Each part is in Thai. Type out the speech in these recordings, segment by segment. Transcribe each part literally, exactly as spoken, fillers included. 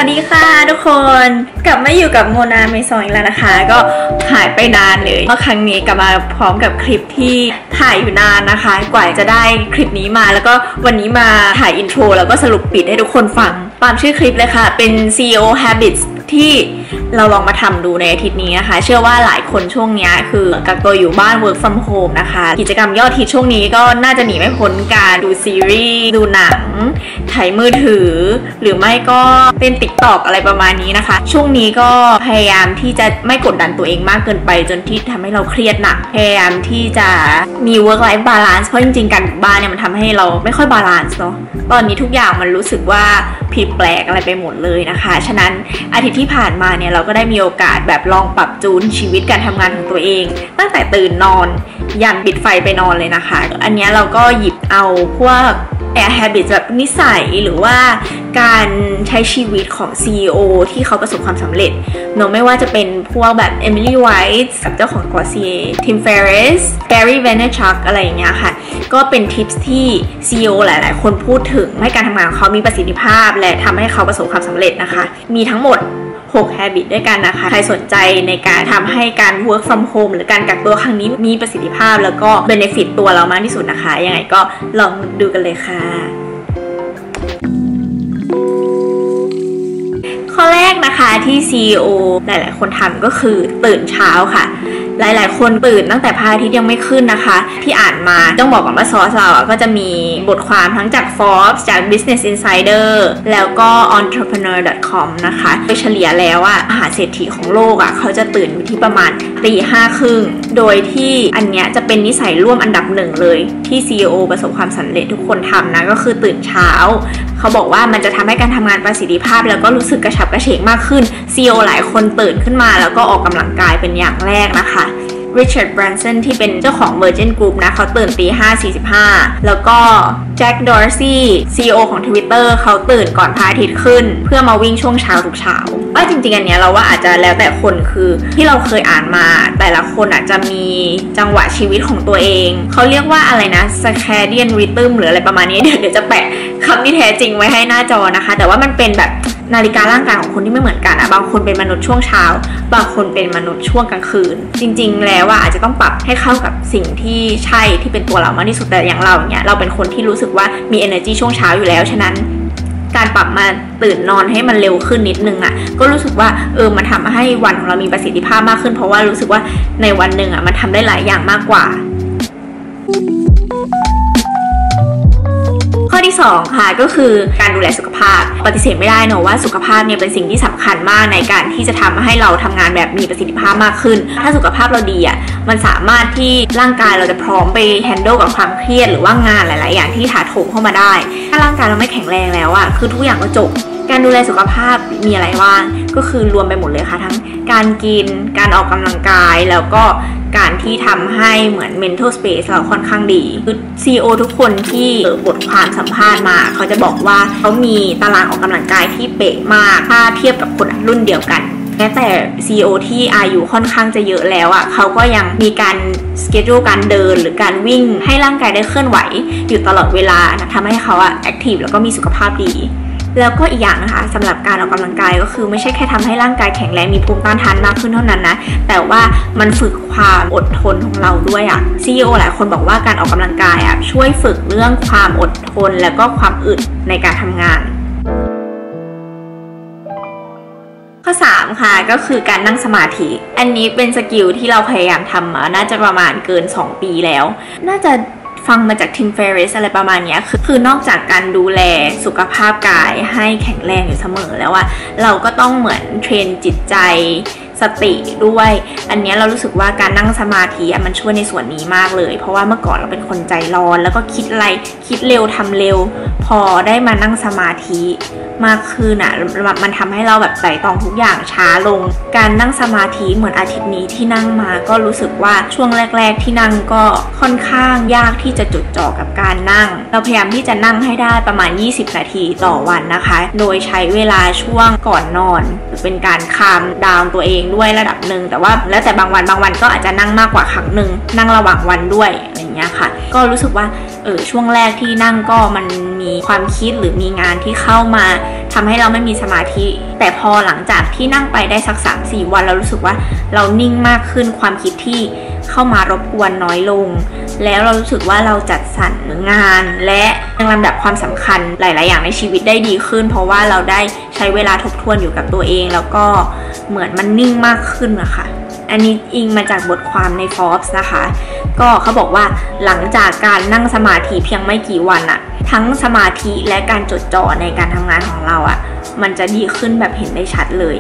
วัสดีค่ะทุกคนกลับมาอยู่กับโมนาเมซองอีกแล้วนะคะก็หายไปนานเลยเพราะครั้งนี้กลับมาพร้อมกับคลิปที่ถ่ายอยู่นานนะคะกว่าจะได้คลิปนี้มาแล้วก็วันนี้มาถ่ายอินโทรแล้วก็สรุปปิดให้ทุกคนฟังตามชื่อคลิปเลยค่ะเป็น ซี อี โอ Habits ที่เราลองมาทำดูในอาทิตย์นี้นะคะเชื่อว่าหลายคนช่วงนี้คือกักตัวอยู่บ้าน work from home นะคะกิจกรรมยอดฮิตช่วงนี้ก็น่าจะหนีไม่พ้นการดูซีรีส์ดูหนังถ่ายมือถือหรือไม่ก็เต้น ติ๊กต็อก อะไรประมาณนี้นะคะช่วงนี้ก็พยายามที่จะไม่กดดันตัวเองมากเกินไปจนที่ทำให้เราเครียดหนักพยายามที่จะมี work life balance เพราะจริงๆการอยู่บ้านเนี่ยมันทำให้เราไม่ค่อยบาลานซ์เนาะตอนนี้ทุกอย่างมันรู้สึกว่าผิดแปลกอะไรไปหมดเลยนะคะฉะนั้นอาทิตย์ที่ผ่านมาเนี่ยเราก็ได้มีโอกาสแบบลองปรับจูนชีวิตการทำงานของตัวเองตั้งแต่ตื่นนอนยันปิดไฟไปนอนเลยนะคะอันนี้เราก็หยิบเอาพวกAir Habits แบบนิสัยหรือว่าการใช้ชีวิตของ ซี อี โอ ที่เขาประสบความสำเร็จเนอะไม่ว่าจะเป็นพวกแบบ Emily White กับเจ้าของ Glossier Tim Ferriss Gary Vaynerchuk อะไรอย่างเงี้ยค่ะก็เป็นทิปส์ที่ ซี อี โอ หลายๆคนพูดถึงให้การทำงานของเขามีประสิทธิภาพและทำให้เขาประสบความสำเร็จนะคะมีทั้งหมดหก habit ด้วยกันนะคะใครสนใจในการทำให้การ work from home หรือการกักตัวครั้งนี้มีประสิทธิภาพแล้วก็ benefit ตัวเรามากที่สุดนะคะยังไงก็ลองดูกันเลยค่ะข้อแรกนะคะที่ ซี อี โอ หลายๆคนทำก็คือตื่นเช้าค่ะหลายๆคนตื่นตั้งแต่พระอาทิตย์ยังไม่ขึ้นนะคะที่อ่านมาต้องบอกก่อนว่าซอสเราอ่ะก็จะมีบทความทั้งจาก Forbes จาก Business Insider แล้วก็ entrepreneur ดอท คอม นะคะโดยเฉลี่ยแล้วอ่ะมหาเศรษฐีของโลกอ่ะเขาจะตื่นอยู่ที่ประมาณตีห้าครึ่งโดยที่อันเนี้ยจะเป็นนิสัยร่วมอันดับหนึ่งเลยที่ ซี อี โอ ประสบความสำเร็จทุกคนทำนะก็คือตื่นเช้าเขาบอกว่ามันจะทำให้การทำงานประสิทธิภาพแล้วก็รู้สึกกระฉับกระเฉงมากขึ้น ซี อี โอ หลายคนตื่นขึ้นมาแล้วก็ออกกำลังกายเป็นอย่างแรกนะคะRichard Branson ที่เป็นเจ้าของ Virgin Group นะเขาตื่นตีห้าสี่สิบห้าแล้วก็ Jack Dorsey ซี อี โอ ของ Twitter เขาตื่นก่อนพระอาทิตย์ขึ้นเพื่อมาวิ่งช่วงเช้าทุกเช้าว่าจริงๆอันเนี้ยเราว่าอาจจะแล้วแต่คนคือที่เราเคยอ่านมาแต่ละคนอาจจะมีจังหวะชีวิตของตัวเองเขาเรียกว่าอะไรนะ circadian rhythm หรืออะไรประมาณนี้เดี๋ยวเดี๋ยวจะแปะคำที่แท้จริงไว้ให้หน้าจอนะคะแต่ว่ามันเป็นแบบนาฬิการ่างกายของคนที่ไม่เหมือนกันอะบางคนเป็นมนุษย์ช่วงเช้าบางคนเป็นมนุษย์ช่วงกลางคืนจริงๆแล้วว่าอาจจะต้องปรับให้เข้ากับสิ่งที่ใช่ที่เป็นตัวเรามากที่สุดแต่อย่างเราเนี่ยเราเป็นคนที่รู้สึกว่ามี energy ช่วงเช้าอยู่แล้วฉะนั้นการปรับมาตื่นนอนให้มันเร็วขึ้นนิดนึงอะก็รู้สึกว่าเออมันทำให้วันของเรามีประสิทธิภาพมากขึ้นเพราะว่ารู้สึกว่าในวันหนึ่งอะมันทำได้หลายอย่างมากกว่าข้อที่สองค่ะก็คือการดูแลสุขภาพปฏิเสธไม่ได้เนอะว่าสุขภาพเนี่ยเป็นสิ่งที่สำคัญมากในการที่จะทำให้เราทำงานแบบมีประสิทธิภาพมากขึ้นถ้าสุขภาพเราดีอ่ะมันสามารถที่ร่างกายเราจะพร้อมไปแฮนเดิลกับความเครียดหรือว่างานหลายๆอย่างที่ถาโถมเข้ามาได้ถ้าร่างกายเราไม่แข็งแรงแล้วอ่ะคือทุกอย่างก็จบการดูแลสุขภาพมีอะไรบ้างก็คือรวมไปหมดเลยค่ะทั้งการกินการออกกำลังกายแล้วก็การที่ทำให้เหมือน mental space เราค่อนข้างดีคือ ซี อี โอ ทุกคนที่บทความสัมภาษณ์มาเขาจะบอกว่าเขามีตารางออกกำลังกายที่เป๊ะมากถ้าเทียบกับคนรุ่นเดียวกันแม้แต่ ซี อี โอ ที่อายุค่อนข้างจะเยอะแล้วอ่ะเขาก็ยังมีการสเกดูการเดินหรือการวิ่งให้ร่างกายได้เคลื่อนไหวอยู่ตลอดเวลานะทำให้เขาอ่ะแอคทีฟแล้วก็มีสุขภาพดีแล้วก็อีกอย่างนะคะสำหรับการออกกำลังกายก็คือไม่ใช่แค่ทำให้ร่างกายแข็งแรงมีภูมิต้านทานมากขึ้นเท่านั้นนะแต่ว่ามันฝึกความอดทนของเราด้วยอะ ซี อี โอ หลายคนบอกว่าการออกกำลังกายอะช่วยฝึกเรื่องความอดทนแล้วก็ความอึดในการทำงานข้อสามค่ะก็คือการนั่งสมาธิอันนี้เป็นสกิลที่เราพยายามทำมาน่าจะประมาณเกินสองปีแล้วน่าจะฟังมาจาก Tim Ferriss อะไรประมาณนี้คือคือนอกจากการดูแลสุขภาพกายให้แข็งแรงอยู่เสมอแล้วว่าเราก็ต้องเหมือนเทรนจิตใจสติด้วยอันนี้เรารู้สึกว่าการนั่งสมาธิมันช่วยในส่วนนี้มากเลยเพราะว่าเมื่อก่อนเราเป็นคนใจร้อนแล้วก็คิดอะไรคิดเร็วทำเร็วพอได้มานั่งสมาธิมากขึ้นอ่ะมันทำให้เราแบบไต่ตองทุกอย่างช้าลงการนั่งสมาธิเหมือนอาทิตย์นี้ที่นั่งมาก็รู้สึกว่าช่วงแรกๆที่นั่งก็ค่อนข้างยากที่จะจดจ่อกับการนั่งเราพยายามที่จะนั่งให้ได้ประมาณยี่สิบนาทีต่อวันนะคะโดยใช้เวลาช่วงก่อนนอนเป็นการคามดาวน์ตัวเองด้วยระดับหนึ่งแต่ว่าแล้วแต่บางวันบางวันก็อาจจะนั่งมากกว่าครั้งหนึ่งนั่งระหว่างวันด้วยอะไรอย่างเงี้ยค่ะก็รู้สึกว่าเออช่วงแรกที่นั่งก็มันมีความคิดหรือมีงานที่เข้ามาทำให้เราไม่มีสมาธิแต่พอหลังจากที่นั่งไปได้สัก สามถึงสี่ วันเรารู้สึกว่าเรานิ่งมากขึ้นความคิดที่เข้ามารบกวนน้อยลงแล้วเรารู้สึกว่าเราจัดสรรงานและยังลำดับความสำคัญหลายๆอย่างในชีวิตได้ดีขึ้นเพราะว่าเราได้ใช้เวลาทบทวนอยู่กับตัวเองแล้วก็เหมือนมันนิ่งมากขึ้นนะคะอันนี้อิงมาจากบทความใน Forbes นะคะก็เขาบอกว่าหลังจากการนั่งสมาธิเพียงไม่กี่วันอะทั้งสมาธิและการจดจ่อในการทำงานของเราอะมันจะดีขึ้นแบบเห็นได้ชัดเลย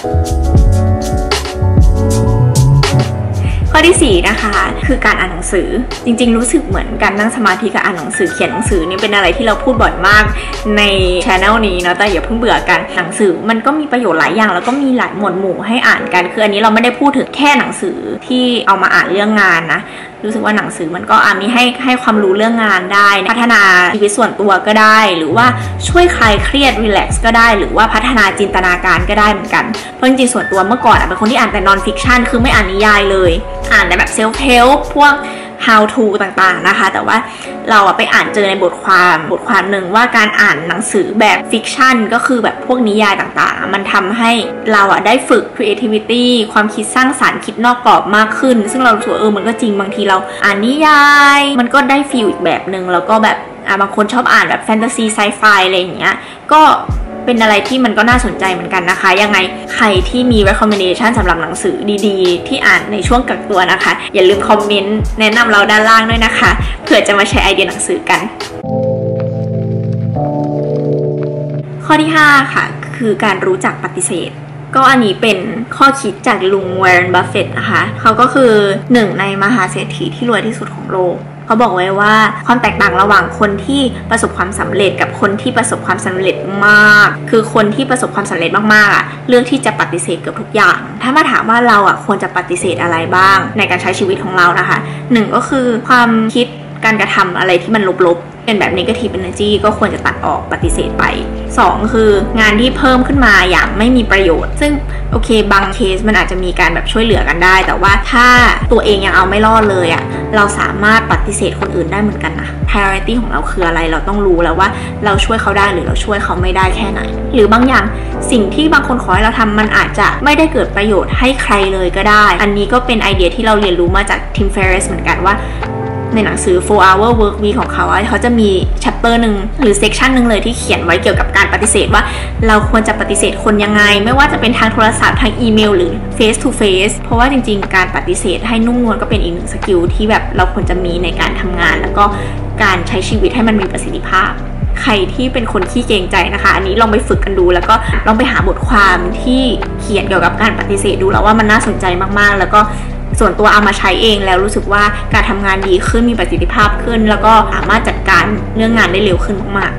ข้อที่สี่นะคะคือการอ่านหนังสือจริงๆรู้สึกเหมือนการนั่งสมาธิกับอ่านหนังสือเขียนหนังสือนี่เป็นอะไรที่เราพูดบ่อยมากใน channel นี้เนาะแต่อย่าเพิ่งเบื่อกันหนังสือมันก็มีประโยชน์หลายอย่างแล้วก็มีหลายหมวดหมู่ให้อ่านกันคืออันนี้เราไม่ได้พูดถึงแค่หนังสือที่เอามาอ่านเรื่องงานนะรู้สึกว่าหนังสือมันก็อาจมีให้ให้ความรู้เรื่องงานได้พัฒนาชีวิตส่วนตัวก็ได้หรือว่าช่วยคลายเครียดรีแลกซ์ก็ได้หรือว่าพัฒนาจินตนาการก็ได้เหมือนกันเพราะจริงๆส่วนตัวเมื่อก่อนเป็นคนที่อ่านแต่นอนฟิกชันคือไม่อ่านนิยายเลยอ่านแต่แบบเซลฟ์เฮลป์พวก how to ต่างๆนะคะแต่ว่าเราไปอ่านเจอในบทความบทความหนึ่งว่าการอ่านหนังสือแบบฟิกชันก็คือแบบพวกนิยายต่างๆมันทำให้เราอะได้ฝึก creativity ความคิดสร้างสรรค์คิดนอกกรอบมากขึ้นซึ่งเรารู้สึกเออมันก็จริงบางทีเราอ่านนิยายมันก็ได้ฟีลอีกแบบหนึ่งแล้วก็แบบอ่ะบางคนชอบอ่านแบบแฟนตาซีไซไฟอะไรอย่างเงี้ยก็เป็นอะไรที่มันก็น่าสนใจเหมือนกันนะคะยังไงใครที่มี recommendation สำหรับหนังสือดีๆที่อ่านในช่วงกักตัวนะคะอย่าลืมคอมเมนต์แนะนำเราด้านล่างด้วยนะคะเผื่อจะมาแชร์ไอเดียหนังสือกันข้อที่ห้าค่ะคือการรู้จักปฏิเสธก็อันนี้เป็นข้อคิดจากลุง Warren Buffett นะคะเขาก็คือหนึ่งในมหาเศรษฐีที่รวยที่สุดของโลกเขาบอกไว้ว่าความแตกต่างระหว่างคนที่ประสบความสำเร็จกับคนที่ประสบความสำเร็จมากคือคนที่ประสบความสำเร็จมากๆอ่ะเลือกที่จะปฏิเสธเกือบทุกอย่างถ้ามาถามว่าเราอ่ะควรจะปฏิเสธอะไรบ้างในการใช้ชีวิตของเรานะคะหนึ่งก็คือความคิดการกระทำอะไรที่มันลบๆเป็นแบบ negative energy ก็ควรจะตัดออกปฏิเสธไปสองคืองานที่เพิ่มขึ้นมาอย่างไม่มีประโยชน์ซึ่งโอเคบางเคสมันอาจจะมีการแบบช่วยเหลือกันได้แต่ว่าถ้าตัวเองยังเอาไม่รอดเลยอะเราสามารถปฏิเสธคนอื่นได้เหมือนกันนะ priority ของเราคืออะไรเราต้องรู้แล้วว่าเราช่วยเขาได้หรือเราช่วยเขาไม่ได้แค่ไหนหรือบางอย่างสิ่งที่บางคนขอให้เราทำมันอาจจะไม่ได้เกิดประโยชน์ให้ใครเลยก็ได้อันนี้ก็เป็นไอเดียที่เราเรียนรู้มาจาก Tim Ferriss เหมือนกันว่าในหนังสือ โฟร์ hour work week ของเขาเขาจะมี chapter หนึ่งหรือ section หนึ่งเลยที่เขียนไว้เกี่ยวกับการปฏิเสธว่าเราควรจะปฏิเสธคนยังไงไม่ว่าจะเป็นทางโทรศัพท์ทางอีเมลหรือ face to face เพราะว่าจริงๆการปฏิเสธให้นุ่มนวลก็เป็นอีกหนึ่งสกิลที่แบบเราควรจะมีในการทำงานแล้วก็การใช้ชีวิตให้มันมีประสิทธิภาพใครที่เป็นคนขี้เกรงใจนะคะอันนี้ลองไปฝึกกันดูแล้วก็ลองไปหาบทความที่เขียนเกี่ยวกับการปฏิเสธดูแล้วว่ามันน่าสนใจมากๆแล้วก็ส่วนตัวเอามาใช้เองแล้วรู้สึกว่าการทำงานดีขึ้นมีประสิทธิภาพขึ้นแล้วก็สามารถจัดการเรื่องงานได้เร็วขึ้นมาก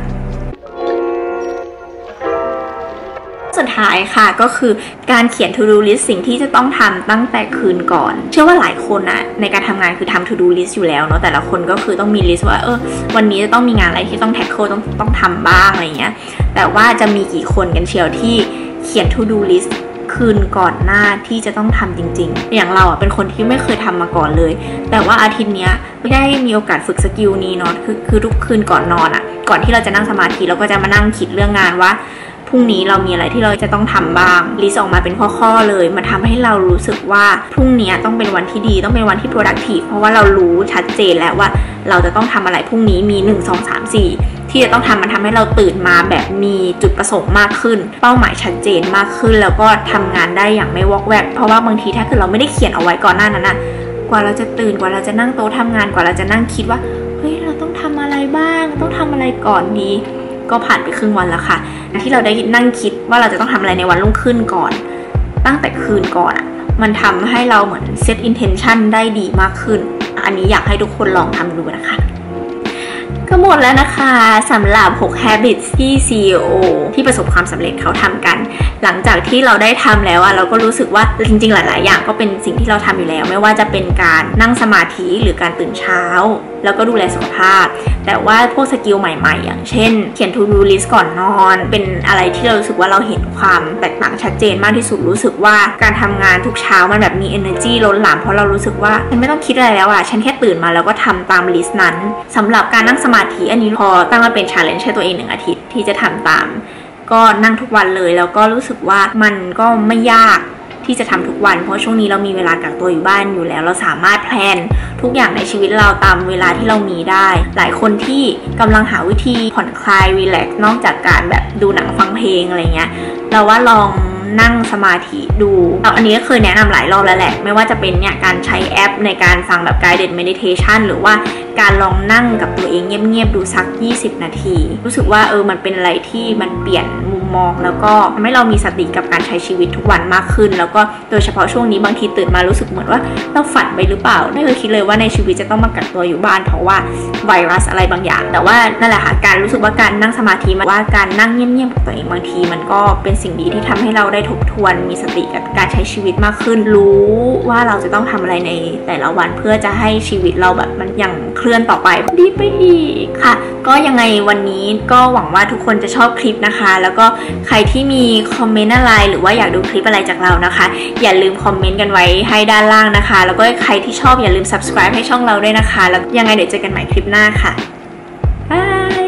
ๆสุดท้ายค่ะก็คือการเขียน to do list สิ่งที่จะต้องทำตั้งแต่คืนก่อนเชื่อว่าหลายคนนะในการทำงานคือทำ to do list อยู่แล้วเนาะแต่ละคนก็คือต้องมี list ว่าเออวันนี้จะต้องมีงานอะไรที่ต้อง tackle ต้องต้องทำบ้างอะไรเงี้ยแต่ว่าจะมีกี่คนกันเชียวที่เขียน to do listคืนก่อนหน้าที่จะต้องทำจริงๆอย่างเราอ่ะเป็นคนที่ไม่เคยทำมาก่อนเลยแต่ว่าอาทิตย์เนี้ยได้มีโอกาสฝึกสกิลนี้เนาะคือคือทุกคืนก่อนนอนอ่ะก่อนที่เราจะนั่งสมาธิเราก็จะมานั่งคิดเรื่องงานว่าพรุ่งนี้เรามีอะไรที่เราจะต้องทำบ้างลิสต์ออกมาเป็นข้อๆเลยมันทำให้เรารู้สึกว่าพรุ่งนี้ต้องเป็นวันที่ดีต้องเป็นวันที่ productive เพราะว่าเรารู้ชัดเจนแล้วว่าเราจะต้องทำอะไรพรุ่งนี้มีหนึ่ง สอง สาม สี่ที่จะต้องทำมันทำให้เราตื่นมาแบบมีจุดประสงค์มากขึ้นเป้าหมายชัดเจนมากขึ้นแล้วก็ทำงานได้อย่างไม่วอกแวกเพราะว่าบางทีถ้าเกิดเราไม่ได้เขียนเอาไว้ก่อนหน้านั้นนะกว่าเราจะตื่นกว่าเราจะนั่งโต๊ะทำงานกว่าเราจะนั่งคิดว่าเฮ้ยเราต้องทำอะไรบ้างต้องทำอะไรก่อนดีก็ผ่านไปครึ่งวันแล้วค่ะที่เราได้นั่งคิดว่าเราจะต้องทำอะไรในวันรุ่งขึ้นก่อนตั้งแต่คืนก่อนอ่ะมันทำให้เราเหมือน set intention ได้ดีมากขึ้นอันนี้อยากให้ทุกคนลองทำดูนะคะก็หมดแล้วนะคะสำหรับหก habits ที่ ซี อี โอ ที่ประสบความสำเร็จเขาทำกันหลังจากที่เราได้ทำแล้วอะเราก็รู้สึกว่าจริงๆหลายๆอย่างก็เป็นสิ่งที่เราทำอยู่แล้วไม่ว่าจะเป็นการนั่งสมาธิหรือการตื่นเช้าแล้วก็ดูแลสุขภาพแต่ว่าพวกสกิลใหม่ๆอย่างเช่นเขียน to do list ก่อนนอนเป็นอะไรที่เรารู้สึกว่าเราเห็นความแตกต่างชัดเจนมากที่สุดรู้สึกว่าการทำงานทุกเช้ามันแบบมี energy ล้นหลามเพราะเรารู้สึกว่าฉันไม่ต้องคิดอะไรแล้วอ่ะฉันแค่ตื่นมาแล้วก็ทำตามลิสต์นั้นสำหรับการนั่งสมาธิอันนี้พอตั้งมาเป็น challenge ให้ตัวเองหนึ่งอาทิตย์ที่จะทำตามก็นั่งทุกวันเลยแล้วก็รู้สึกว่ามันก็ไม่ยากที่จะทำทุกวันเพราะช่วงนี้เรามีเวลากักตัวอยู่บ้านอยู่แล้วเราสามารถแพลนทุกอย่างในชีวิตเราตามเวลาที่เรามีได้หลายคนที่กำลังหาวิธีผ่อนคลายรีแลกซ์นอกจากการแบบดูหนังฟังเพลงอะไรเงี้ยเราว่าลองนั่งสมาธิดูอันนี้ก็เคยแนะนำหลายรอบแล้วแหละไม่ว่าจะเป็นเนี่ยการใช้แอปในการฟังแบบ guided meditation หรือว่าการลองนั่งกับตัวเองเงียบๆดูสักยี่สิบนาทีรู้สึกว่าเออมันเป็นอะไรที่มันเปลี่ยนมุมมองแล้วก็ทำให้เรามีสติกับการใช้ชีวิตทุกวันมากขึ้นแล้วก็โดยเฉพาะช่วงนี้บางทีตื่นมารู้สึกเหมือนว่าเราฝันไปหรือเปล่าไม่เคยคิดเลยว่าในชีวิตจะต้องมากักตัวอยู่บ้านเพราะว่าไวรัสอะไรบางอย่างแต่ว่านั่นแหละค่ะการรู้สึกว่าการนั่งสมาธิว่าการนั่งเงียบๆกับตัวเองบางทีมันก็เป็นสิ่งดีที่ทำให้เราได้ทบทวนมีสติกับการใช้ชีวิตมากขึ้นรู้ว่าเราจะต้องทำอะไรในแต่ละวันเพื่อจะให้ชีวิตเราแบบมันยังเคลื่อนต่อไปดีไปอีกค่ะก็ยังไงวันนี้ก็หวังว่าทุกคนจะชอบคลิปนะคะแล้วก็ใครที่มีคอมเมนต์อะไรหรือว่าอยากดูคลิปอะไรจากเรานะคะอย่าลืมคอมเมนต์กันไว้ให้ด้านล่างนะคะแล้วก็ใครที่ชอบอย่าลืม subscribe ให้ช่องเราด้วยนะคะแล้วยังไงเดี๋ยวเจอกันใหม่คลิปหน้าค่ะบาย